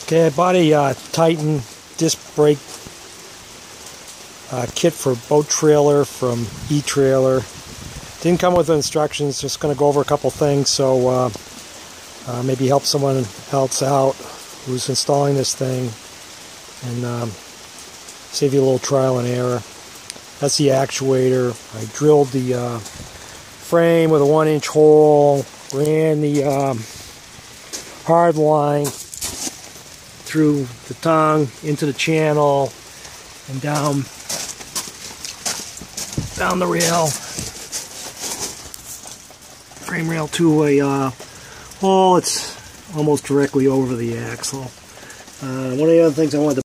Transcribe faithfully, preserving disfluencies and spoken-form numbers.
Okay, I bought a uh, Titan disc brake uh, kit for boat trailer from E-Trailer. Didn't come with instructions, just going to go over a couple things, so uh, uh, maybe help someone else out who's installing this thing and um, save you a little trial and error. That's the actuator. I drilled the uh, frame with a one inch hole, ran the um, hard line through the tongue into the channel and down down the rail, frame rail to a uh, hole. It's almost directly over the axle. Uh, one of the other things I wanted to